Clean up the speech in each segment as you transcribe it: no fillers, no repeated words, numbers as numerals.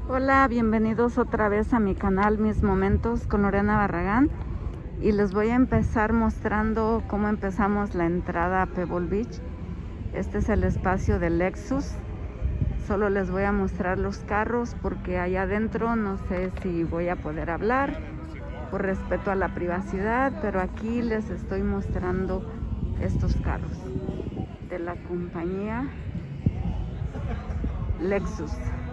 Hola, bienvenidos otra vez a mi canal Mis Momentos con Lorena Barragán, y les voy a empezar mostrando cómo empezamos la entrada a Pebble Beach. Este es el espacio de Lexus. Solo les voy a mostrar los carros porque allá adentro no sé si voy a poder hablar por respeto a la privacidad, pero aquí les estoy mostrando estos carros de la compañía Lexus.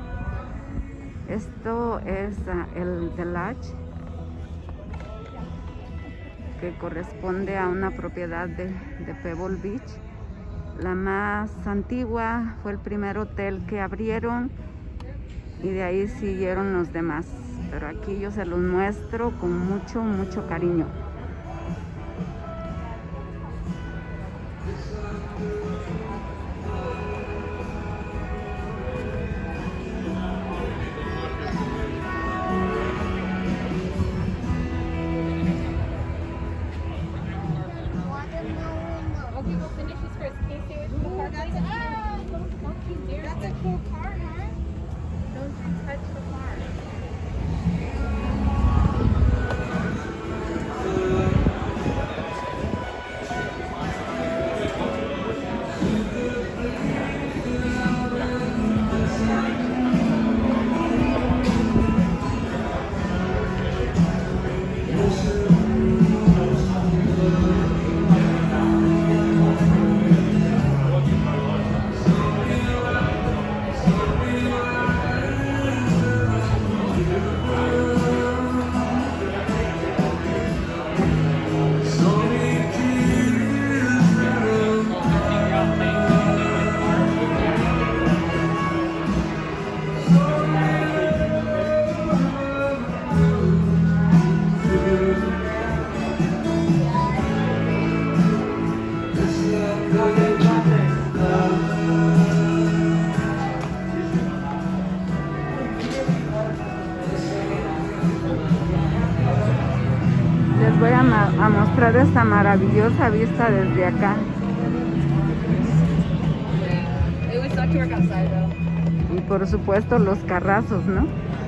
Esto es el Delage, que corresponde a una propiedad de Pebble Beach. La más antigua, fue el primer hotel que abrieron y de ahí siguieron los demás. Pero aquí yo se los muestro con mucho cariño. Les voy a mostrar esta maravillosa vista desde acá. Y por supuesto los carrazos, ¿no?